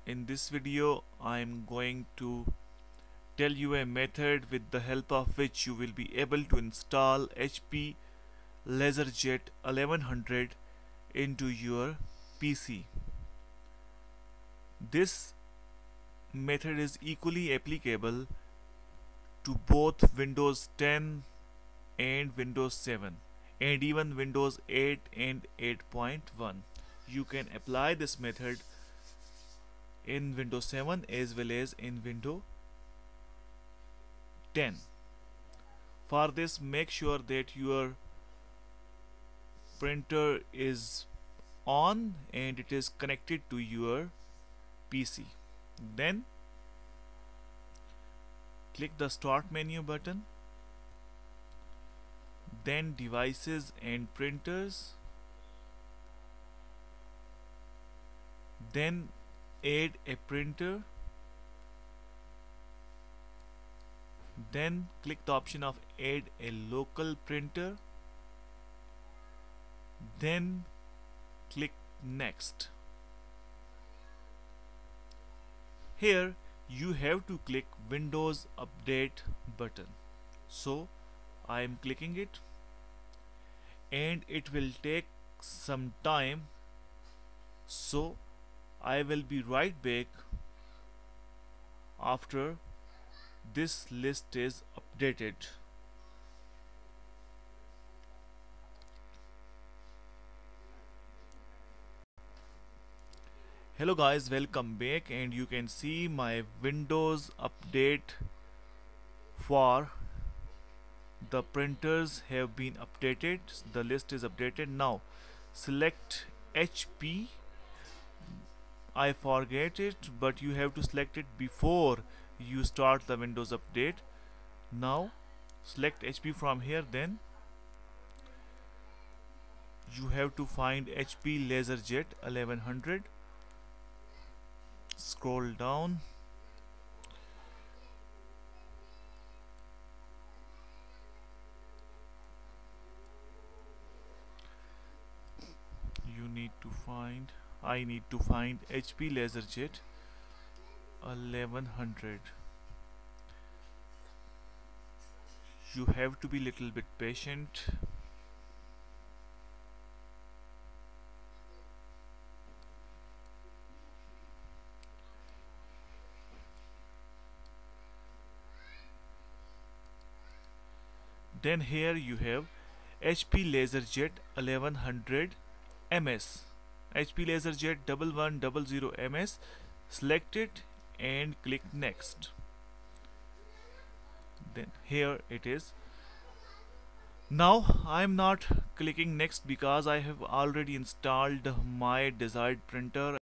In this video I am going to tell you a method with the help of which you will be able to install HP LaserJet 1100 into your PC. This method is equally applicable to both Windows 10 and Windows 7 and even Windows 8 and 8.1. You can apply this method in Windows 7 as well as in Windows 10. For this, make sure that your printer is on and it is connected to your PC. Then click the Start menu button, then Devices and Printers, then Add a printer, then click the option of Add a local printer, then click Next. Here you have to click Windows Update button. So I am clicking it and it will take some time, so I will be right back after this list is updated. Hello guys, welcome back, and you can see my Windows update for the printers have been updated. The list is updated. Now select HP. I forget it, but you have to select it before you start the Windows update. Now select HP from here, then you have to find HP LaserJet 1100. Scroll down, I need to find HP LaserJet 1100. You have to be little bit patient. Then here you have HP LaserJet 1100 MS, HP LaserJet 1100 MS. Select it and click Next. Then here it is. Now I am not clicking Next because I have already installed my desired printer.